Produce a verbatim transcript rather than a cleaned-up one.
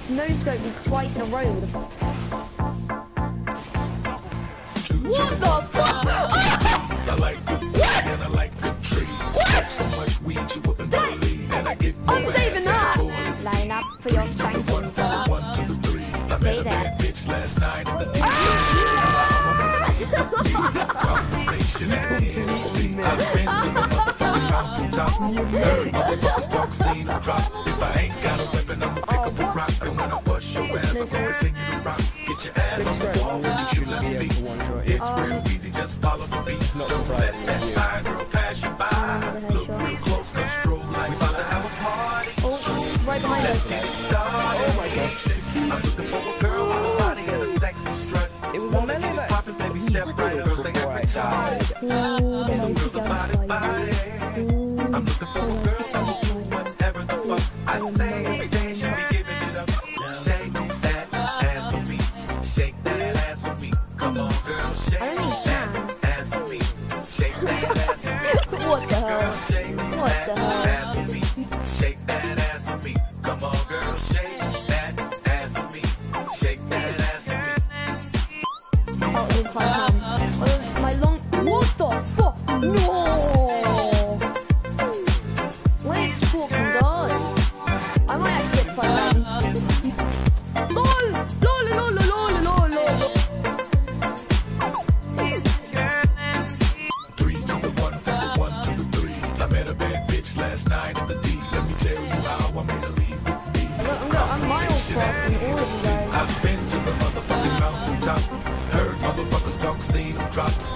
no-scoped me twice in a row with a... What the fuck? I like good weed and I like good trees. Smoke so much weed you wouldn't believe. And I get more I'm saving that! Line up for your spanking, brother. one, two, three. I met a bad bitch last night in the D. Conversation at the N C. I've been to the motherfucking mountaintop. Heard motherfuckers talk, seen them drop. If I ain't got a weapon, I'ma pick up a rock. And when I bust your ass, I'ma continue to rock. Get your ass on the wall with your true left feet. It's real easy, just follow the beats. Don't let that fine girl pass you by. Look real close, cause stroll like about to have a party. Oh, right behind Let's us. get it started. Oh my God. I'm looking for a girl with a body and a sexy strut. It was wanna get it poppin', baby, step right. Girls think every time. Some girls are body, body. I'm looking for a girl that will do whatever the fuck I say. Every day she be giving it up. Shake that ass for me. Shake that ass for me. Come on, girl, shake that ass for me. Shake that ass for me. What the hell? Girl, shake What the that hell? ass for me. Shake that ass for me. Come on, girl, shake that ass for me. Shake that ass for me. Oh, it was five pounds. Oh, my long... What the fuck? No! Where's fucking God? I might actually get five pounds. LOL! LOL, LOL, LOL, LOL, LOL. Three to the one, from the one to the three. I met a bad bitch last night in the D. Let me tell you how I made her leave with me. I'm, go I'm miles past in all of you guys. I've been to the motherfucking mountaintop. Heard motherfuckers talk, seen them drop.